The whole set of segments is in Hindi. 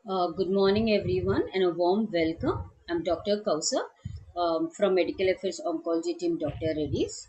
Good morning, everyone, and a warm welcome. I'm Dr. Kausa from Medical Affairs Oncology Team, Dr. Reddy's.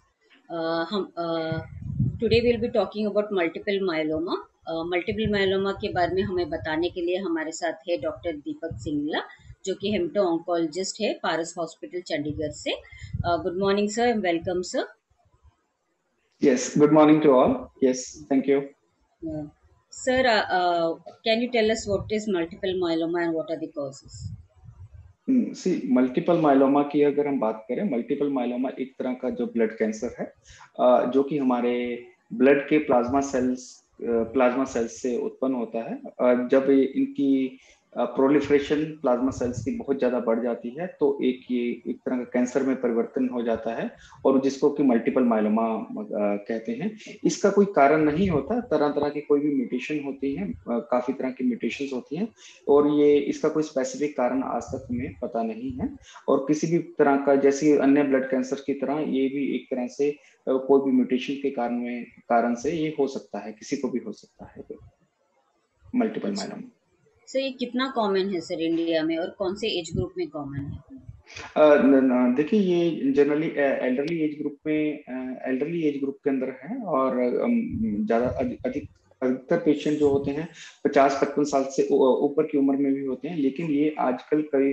Today we'll be talking about multiple myeloma. Multiple myeloma के बारे में हमें बताने के लिए हमारे साथ है डॉक्टर दीपक सिंगला, जो कि हेमटो ऑन्कोलॉजिस्ट है पारस हॉस्पिटल चंडीगढ़ से. Good morning sir and welcome sir. Yes, good morning to all. Yes, thank you. Sir, can you tell us what is multiple myeloma and what are the causes? See multiple myeloma की अगर हम बात करें, मल्टीपल माइलोमा एक तरह का जो ब्लड कैंसर है, जो कि हमारे ब्लड के प्लाज्मा सेल्स से उत्पन्न होता है. जब इनकी प्रोलिफरेशन प्लाज्मा सेल्स की बहुत ज्यादा बढ़ जाती है तो ये एक तरह का कैंसर में परिवर्तन हो जाता है, और जिसको कि मल्टीपल माइलोमा कहते हैं. इसका कोई कारण नहीं होता, तरह तरह की कोई भी म्यूटेशन होती है, काफी तरह की म्यूटेशंस होती हैं, और ये इसका कोई स्पेसिफिक कारण आज तक हमें पता नहीं है. और किसी भी तरह का, जैसे अन्य ब्लड कैंसर की तरह, ये भी एक तरह से कोई भी म्यूटेशन के कारण से ये हो सकता है, किसी को भी हो सकता है मल्टीपल अच्छा माइलोमा. सर, ये कितना कॉमन है सर इंडिया में और कौन से एज ग्रुप में कॉमन है? देखिए, ये जनरली एल्डरली एज ग्रुप के अंदर है, और ज्यादा अधिकतर पेशेंट जो होते हैं 50-55 साल से ऊपर की उम्र में भी होते हैं, लेकिन ये आजकल कई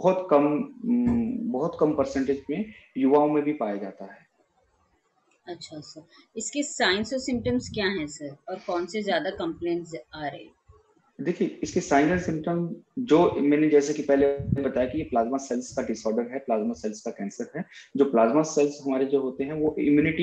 बहुत कम परसेंटेज में युवाओं में भी पाया जाता है. अच्छा सर, इसके साइंस और सिम्टम्स क्या हैं सर, और कौन से ज्यादा कंप्लेंट्स आ रहे हैं? देखिए, इसके साइन एंड सिम्टम जो मैंने जैसे कि पहले बताया कि ये प्लाज्मा सेल्स का डिसऑर्डर है, प्लाज्मा सेल्स का कैंसर है. जो प्लाज्मा सेल्स हमारे जो होते हैं वो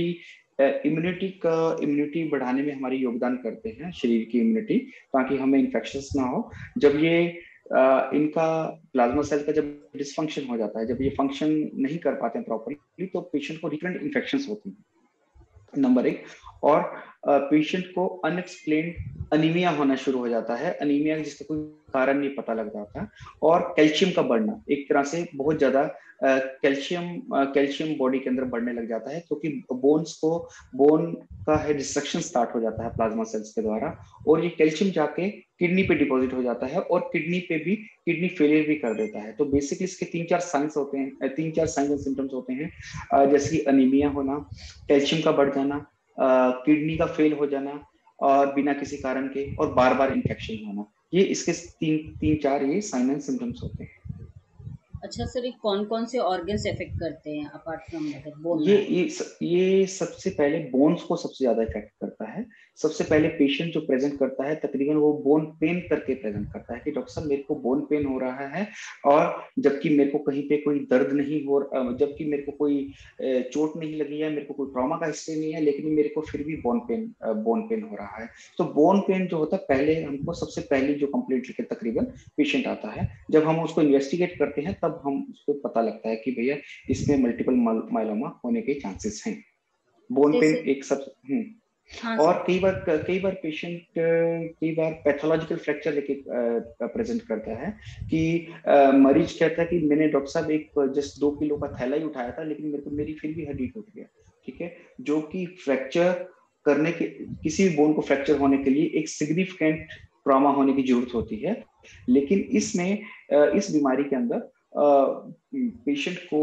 इम्यूनिटी बढ़ाने में हमारी योगदान करते हैं, शरीर की इम्यूनिटी, ताकि हमें इन्फेक्शंस ना हो. जब ये इनका प्लाज्मा सेल का जब डिसफंक्शन हो जाता है, जब ये फंक्शन नहीं कर पाते हैं प्रॉपरली, तो पेशेंट को रिकरेंट इन्फेक्शंस होती हैं, नंबर एक. और पेशेंट को अनएक्सप्लेन्ड अनीमिया होना शुरू हो जाता है, अनीमिया जिसका कोई कारण नहीं पता लग जाता. और कैल्शियम का बढ़ना, एक तरह से बहुत ज्यादा कैल्शियम बॉडी के अंदर बढ़ने लग जाता है, क्योंकि बोन का है डिस्ट्रक्शन स्टार्ट हो जाता है प्लाज्मा सेल्स के द्वारा, और ये कैल्शियम जाके किडनी पे डिपॉजिट हो जाता है, और किडनी फेलियर भी कर देता है. तो बेसिकली इसके तीन चार साइंस एंड सिम्टम्स होते हैं, जैसे कि अनीमिया होना, कैल्शियम का बढ़ जाना, किडनी का फेल हो जाना, और बिना किसी कारण के, और बार बार इन्फेक्शन होना. ये इसके तीन चार ये साइन एंड सिम्टम्स होते हैं. अच्छा सर, ये कौन कौन से ऑर्गन्स अफेक्ट करते हैं अपार्ट फ्रॉम मतलब बोन ये मैरो? ये सबसे पहले बोन्स को सबसे ज्यादा इफेक्ट करता है. सबसे पहले पेशेंट जो प्रेजेंट करता है, तकरीबन वो बोन पेन करके प्रेजेंट करता है कि डॉक्टर साहब मेरे को बोन पेन हो रहा है, और जबकि मेरे को कहीं पे कोई दर्द नहीं हो, जबकि मेरे को कोई चोट नहीं लगी है, मेरे को कोई ट्रॉमा का हिस्ट्री नहीं है, लेकिन मेरे को फिर भी बोन पेन हो रहा है. तो बोन पेन जो होता है, पहले हमको सबसे पहली जो कंप्लेंट लेके तकरीबन पेशेंट आता है, जब हम उसको इन्वेस्टिगेट करते हैं तब हम उसको पता लगता है कि भैया इसमें मल्टीपल माइलोमा होने के चांसेस हैं. बोन पेन जैसे, एक सब. हाँ और सर. कई बार पैथोलॉजिकल फ्रैक्चर लेके प्रेजेंट करता है, कि मरीज कहता है कि मैंने डॉक्टर साहब एक जस्ट 2 किलो का थैला ही उठाया था, लेकिन मेरी फिर भी हड्डी टूट गया. ठीक है, जो कि फ्रैक्चर करने के, किसी भी बोन को फ्रैक्चर होने के लिए एक सिग्निफिकेंट ट्रॉमा होने की जरूरत होती है. लेकिन इस बीमारी के अंदर पेशेंट को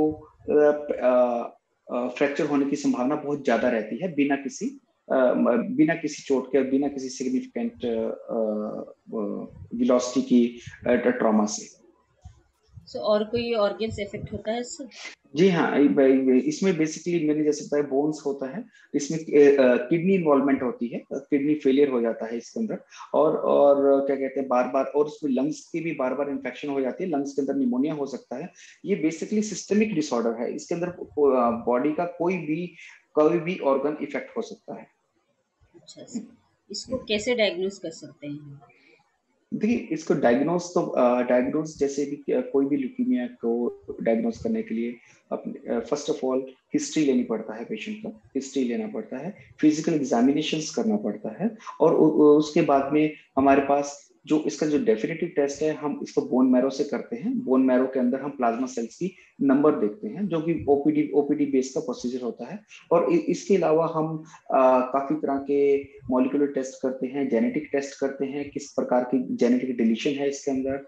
फ्रैक्चर होने की संभावना बहुत ज्यादा रहती है, बिना किसी चोट के, बिना किसी सिग्निफिकेंट वेलोसिटी की ट्रॉमा से. सो और कोई ऑर्गन्स अफेक्ट होता है सर? जी हाँ, इसमें बेसिकली मैंने जैसे बताया बोन्स होता है, इसमें किडनी इन्वॉल्वमेंट होती है, किडनी फेलियर हो जाता है इसके अंदर, और क्या कहते हैं, बार बार, और उसमें लंग्स की भी बार बार इन्फेक्शन हो जाती है, लंग्स के अंदर निमोनिया हो सकता है. ये बेसिकली सिस्टमिक डिसऑर्डर है, इसके अंदर बॉडी का कोई भी ऑर्गन इफेक्ट हो सकता है. अच्छा सर, इसको कैसे डायग्नोस कर सकते हैं? देखिए, इसको डायग्नोस जैसे भी कोई भी ल्यूकीमिया को डायग्नोस करने के लिए अपने फर्स्ट ऑफ ऑल हिस्ट्री लेनी पड़ता है, पेशेंट का हिस्ट्री लेना पड़ता है, फिजिकल एग्जामिनेशंस करना पड़ता है, और उसके बाद में हमारे पास जो इसका जो डेफिनेटिव टेस्ट है हम इसको बोन मैरो से करते हैं। बोन मैरो के अंदर हम प्लाज्मा सेल्स की नंबर देखते हैं, जो कि ओपीडी बेस का प्रोसीजर होता है। और इसके अलावा हम काफी तरह के मॉलिक्यूलर टेस्ट करते हैं, जेनेटिक टेस्ट करते हैं, किस प्रकार की जेनेटिक डिलीशन है इसके अंदर,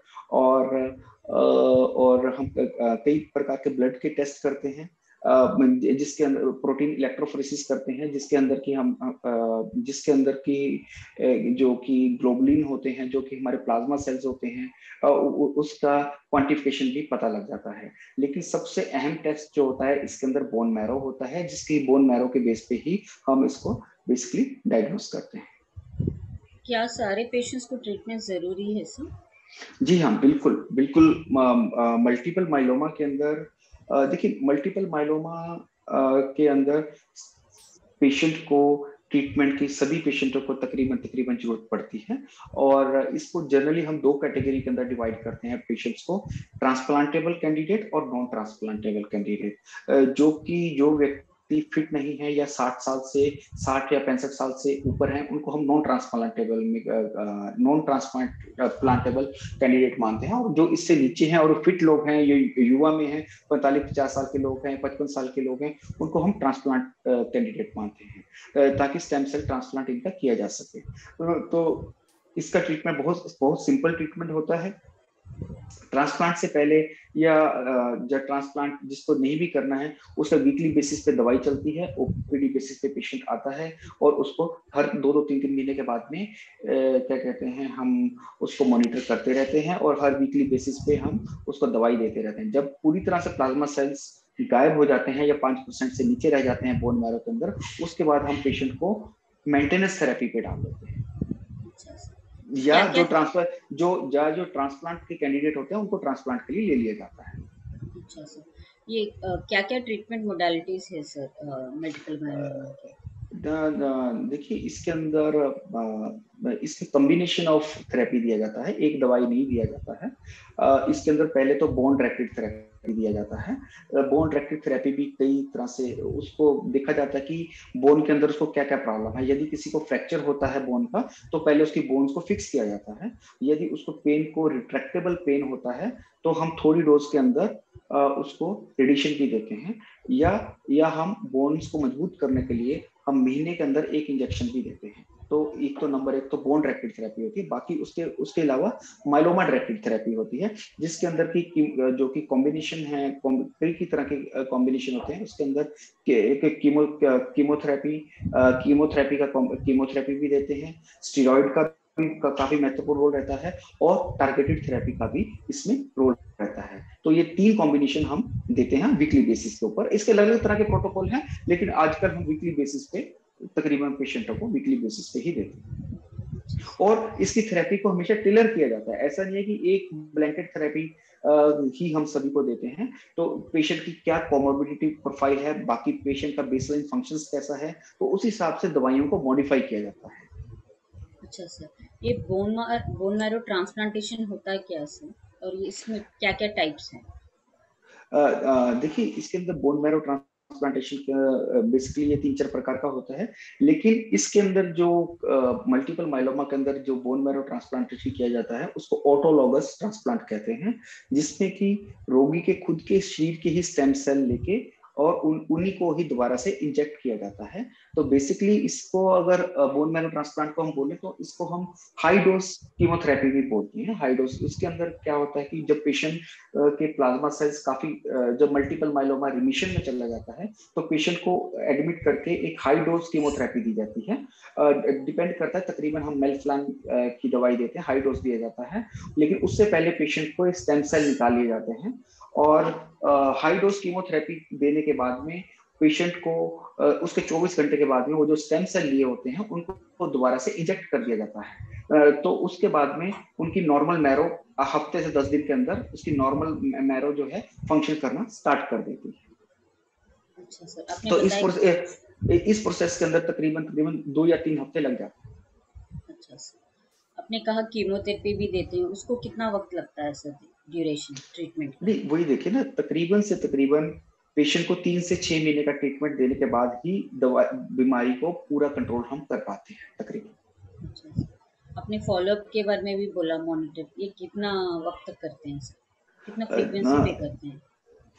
और हम कई प्रकार के ब्लड के टेस्ट करते हैं, जिसके अंदर प्रोटीन इलेक्ट्रोफोरेसिस करते हैं, जिसके अंदर की जो कि ग्लोबुलिन होते हैं, जो कि हमारे प्लाज्मा सेल्स होते हैं, उसका क्वांटिफिकेशन भी पता लग जाता है। लेकिन सबसे अहम टेस्ट जो होता है इसके अंदर बोन मैरो होता है, जिसकी बोन मैरो के बेस पे ही हम इसको बेसिकली डायग्नोस करते हैं। क्या सारे पेशेंट्स को ट्रीटमेंट जरूरी है सर? जी हाँ, बिल्कुल बिल्कुल। मल्टीपल माइलोमा के अंदर देखिए, मल्टीपल माइलोमा के अंदर पेशेंट को ट्रीटमेंट की, सभी पेशेंटों को तकरीबन तकरीबन जरूरत पड़ती है। और इसको जनरली हम दो कैटेगरी के अंदर डिवाइड करते हैं पेशेंट्स को, ट्रांसप्लांटेबल कैंडिडेट और नॉन ट्रांसप्लांटेबल कैंडिडेट। जो व्यक्ति फिट नहीं है या 60 या 65 साल से ऊपर हैं, उनको हम नॉन ट्रांसप्लांटेबल कैंडिडेट मानते हैं। और जो इससे नीचे हैं और फिट लोग हैं, ये युवा में हैं, 45-50 साल के लोग हैं, 55 साल के लोग हैं, उनको हम ट्रांसप्लांट कैंडिडेट मानते हैं, ताकि स्टेम सेल ट्रांसप्लांट इनका किया जा सके। तो इसका ट्रीटमेंट बहुत बहुत सिंपल ट्रीटमेंट होता है। ट्रांसप्लांट से पहले या जब ट्रांसप्लांट जिसको नहीं भी करना है, उसका वीकली बेसिस पे दवाई चलती है, ओपीडी बेसिस पे पेशेंट आता है, और उसको हर 2-3 महीने के बाद में क्या कहते हैं, हम उसको मॉनिटर करते रहते हैं, और हर वीकली बेसिस पे हम उसको दवाई देते रहते हैं। जब पूरी तरह से प्लाज्मा सेल्स गायब हो जाते हैं या 5% से नीचे रह जाते हैं बोन मैरो के अंदर, उसके बाद हम पेशेंट को मेंटेनेंस थेरेपी पे डाल देते हैं। या क्या क्या जो ट्रांसप्लांट के कैंडिडेट होते हैं, उनको ट्रांसप्लांट के लिए ले लिया जाता है। अच्छा सर, ये क्या क्या ट्रीटमेंट मोडालिटीज है सर मल्टीपल माइलोमा के? देखिए, इसके अंदर इसके कॉम्बिनेशन ऑफ थेरेपी दिया जाता है, एक दवाई नहीं दिया जाता है। इसके अंदर पहले तो बोन डायरेक्टेड थेरेपी दिया जाता है। बोन डायरेक्टेड थेरेपी भी कई तरह से उसको देखा जाता है कि बोन के अंदर उसको क्या क्या प्रॉब्लम है। यदि किसी को फ्रैक्चर होता है बोन का, तो पहले उसकी बोन्स को फिक्स किया जाता है। यदि उसको रिट्रैक्टेबल पेन होता है, तो हम थोड़ी डोज के अंदर उसको रेडिएशन भी देते हैं, या हम बोन्स को मजबूत करने के लिए हम महीने के अंदर एक इंजेक्शन भी देते हैं। तो नंबर एक तो बोन डायरेक्टेड थेरेपी होती है। बाकी उसके अलावा माइलोमा डायरेक्टेड थेरेपी होती है, जिसके अंदर की जो कि कॉम्बिनेशन है, कई तरह के कॉम्बिनेशन होते हैं। उसके अंदर एक कीमोथेरेपी भी देते हैं, स्टीरॉइड का काफी महत्वपूर्ण रोल रहता है, और टारगेटेड थेरेपी का भी इसमें रोल रहता है। तो ये 3 कॉम्बिनेशन हम देते हैं वीकली बेसिस के ऊपर। इसके अलग अलग तरह के प्रोटोकॉल हैं, लेकिन आजकल हम वीकली बेसिस पे तकरीबन पेशेंटों को वीकली बेसिस पे ही देते हैं। और इसकी थेरेपी को हमेशा टेलर किया जाता है। ऐसा नहीं है कि एक ब्लैंकेट थेरेपी ही हम सभी को देते हैं। तो पेशेंट की क्या कॉमोर्बिडिटी प्रोफाइल है, बाकी पेशेंट का बेसलाइन फंक्शंस कैसा है, तो उस हिसाब से दवाइयों को मॉडिफाई किया जाता है। अच्छा सर, ये बोन मैरो ट्रांसप्लांटेशन होता है क्या सर, और ये इसमें क्या क्या टाइप्स हैं? देखिए, इसके अंदर बोन मैरो ट्रांसप्लांटेशन का बेसिकली ये 3-4 प्रकार का होता है। लेकिन इसके अंदर जो मल्टीपल माइलोमा के अंदर जो बोन मैरो ट्रांसप्लांटेशन किया जाता है, उसको ऑटोलॉगस ट्रांसप्लांट कहते हैं, जिसमें कि रोगी के खुद के शरीर के ही स्टेम सेल लेके और उन्हीं को ही दोबारा से इंजेक्ट किया जाता है। तो बेसिकली इसको अगर बोन मैरो ट्रांसप्लांट को हम बोले, तो इसको हम हाई डोज कीमोथेरेपी भी बोलते हैं। हाई डोज, इसके अंदर क्या होता है कि जब पेशेंट के प्लाज्मा सेल्स काफी जब मल्टीपल माइलोमा रिमिशन में चला जाता है, तो पेशेंट को एडमिट करके एक हाई डोज कीमोथेरेपी दी जाती है। डिपेंड करता है, तकरीबन हम मेल्फ्लान की दवाई देते हैं, हाई डोज दिया जाता है। लेकिन उससे पहले पेशेंट को स्टेम सेल निकाल लिए जाते हैं, और हाई डोज कीमोथेरेपी देने के बाद में पेशेंट को उसके 24 घंटे के बाद में वो जो स्टेम सेल लिए होते हैं, उनको दोबारा से इंजेक्ट कर दिया जाता है। तो उसके बाद में उनकी नॉर्मल मैरो हफ्ते से 10 दिन के अंदर उसकी नॉर्मल मैरो जो है फंक्शन करना स्टार्ट कर देती है। अच्छा सर, आपने तो बताया। इस प्रोसेस के अंदर तकरीबन 2 या 3 हफ्ते लग जाते हैं। अच्छा सर, आपने कहा कीमोथेरेपी भी देते हैं, उसको कितना वक्त लगता है सर, ड्यूरेशन ट्रीटमेंट का? नहीं, वही देखिए ना, तकरीबन पेशेंट को 3 से 6 महीने का ट्रीटमेंट देने के बाद ही दवा बीमारी को पूरा कंट्रोल हम कर पाते हैं तकरीबन। अच्छा सर, आपने फॉलोअप के बारे में भी बोला, मॉनिटर ये कितना वक्त तक करते हैं सर, कितना ना फ्रीक्वेंसी पे करते हैं?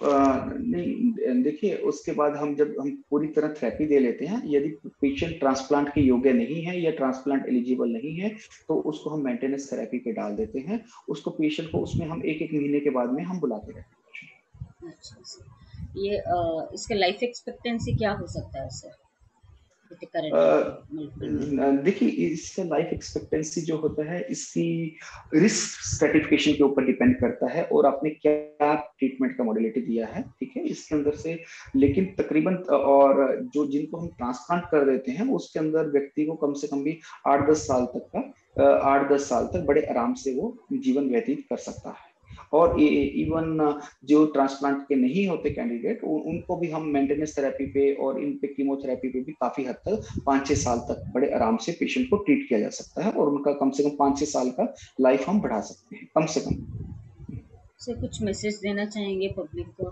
नहीं देखिए, उसके बाद जब हम पूरी तरह थेरेपी दे लेते हैं, यदि पेशेंट ट्रांसप्लांट के योग्य नहीं है या ट्रांसप्लांट एलिजिबल नहीं है, तो उसको हम मेंटेनेंस थेरेपी पे डाल देते हैं। उसको पेशेंट को उसमें हम एक एक महीने के बाद में हम बुलाते रहते हैं। अच्छा सर, ये इसका लाइफ एक्सपेक्टेंसी क्या हो सकता है sir, with current multiple myeloma? देखिए, इसका लाइफ एक्सपेक्टेंसी जो होता है, इसकी रिस्क स्ट्रेटिफिकेशन के ऊपर डिपेंड करता है और आपने क्या ट्रीटमेंट का मॉडलिटी दिया है, ठीक है, इसके अंदर से। लेकिन तकरीबन और जो जिनको हम ट्रांसप्लांट कर देते हैं, उसके अंदर व्यक्ति को कम से कम भी 8-10 साल तक का 8-10 साल तक बड़े आराम से वो जीवन व्यतीत कर सकता है। और इवन जो ट्रांसप्लांट के नहीं होते कैंडिडेट, उनको भी हम मेंटेनेंस थेरेपी पे और इन पे कीमोथेरेपी पे भी काफी हद तक 5-6 साल तक बड़े आराम से पेशेंट को ट्रीट किया जा सकता है और उनका कम से कम 5-6 साल का लाइफ हम बढ़ा सकते हैं, कम से कम। सर कुछ मैसेज देना चाहेंगे पब्लिक को?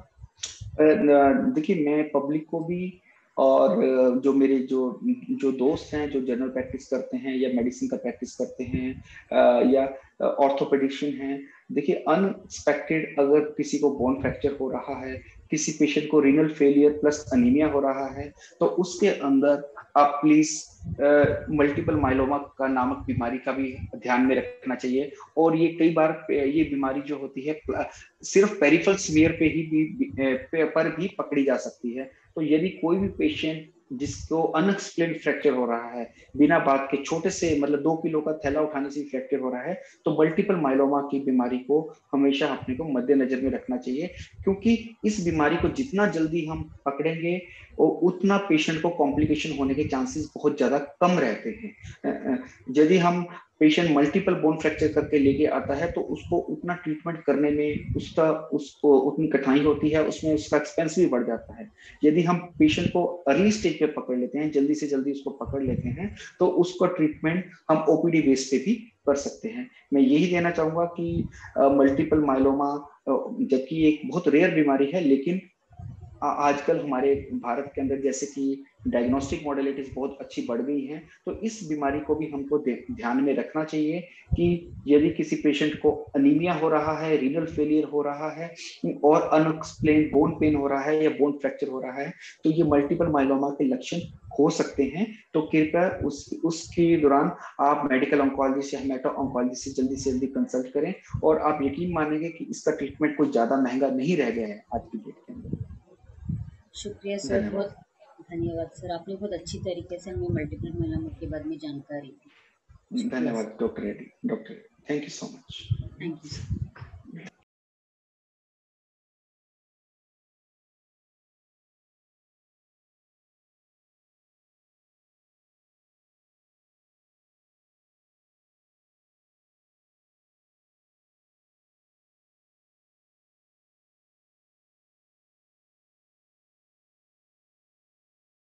देखिए, मैं पब्लिक को भी और जो मेरे जो जो दोस्त हैं जो जनरल प्रैक्टिस करते हैं या मेडिसिन का प्रैक्टिस करते हैं, या ऑर्थोपेडिशियन हैं, देखिए, अनएक्सपेक्टेड अगर किसी को बोन फ्रैक्चर हो रहा है, किसी पेशेंट को रीनल फेलियर प्लस अनीमिया हो रहा है, तो उसके अंदर आप प्लीज मल्टीपल माइलोमा का नामक बीमारी का भी ध्यान में रखना चाहिए। और ये कई बार ये बीमारी जो होती है सिर्फ पेरिफेरल स्मीयर पे ही पर भी पकड़ी जा सकती है। तो यदि कोई भी पेशेंट जिसको अनएक्सप्लेन फ्रैक्चर हो रहा है, बिना बात के छोटे से मतलब 2 किलो का थैला उठाने से फ्रैक्चर हो रहा है, तो मल्टीपल माइलोमा की बीमारी को हमेशा अपने को मद्देनजर में रखना चाहिए, क्योंकि इस बीमारी को जितना जल्दी हम पकड़ेंगे उतना पेशेंट को कॉम्प्लिकेशन होने के चांसेस बहुत ज्यादा कम रहते हैं। यदि हम पेशेंट मल्टीपल बोन फ्रैक्चर करके लेके आता है, तो उसको उतना ट्रीटमेंट करने में उसको उतनी कठिनाई होती है, उसमें उसका एक्सपेंस भी बढ़ जाता है। यदि हम पेशेंट को अर्ली स्टेज पे पकड़ लेते हैं, जल्दी से जल्दी उसको पकड़ लेते हैं, तो उसका ट्रीटमेंट हम ओपीडी बेस पे भी कर सकते हैं। मैं यही कहना चाहूंगा कि मल्टीपल माइलोमा जबकि एक बहुत रेयर बीमारी है, लेकिन आजकल हमारे भारत के अंदर जैसे कि डायग्नोस्टिक मॉडलिटीज बहुत अच्छी बढ़ गई हैं, तो इस बीमारी को भी हमको ध्यान में रखना चाहिए कि यदि किसी पेशेंट को अनीमिया हो रहा है, रीनल फेलियर हो रहा है और अनएक्सप्लेन बोन पेन हो रहा है या बोन फ्रैक्चर हो रहा है, तो ये मल्टीपल माइलोमा के लक्षण हो सकते हैं। तो कृपया उसके दौरान आप मेडिकल ऑन्कोलॉजिस्ट या हेमेटो ऑन्कोलॉजिस्ट से जल्दी कंसल्ट करें। और आप यकीन मानेंगे कि इसका ट्रीटमेंट कोई ज्यादा महंगा नहीं रह गया है आज की डेट के अंदर। शुक्रिया सर, धन्यवाद। बहुत धन्यवाद सर, आपने बहुत अच्छी तरीके से हमें मल्टीपल माइलोमा के बारे में जानकारी दी। शुक्रिया धन्यवाद sir. Doctor Reddy, doctor, thank you so much. Thank you sir.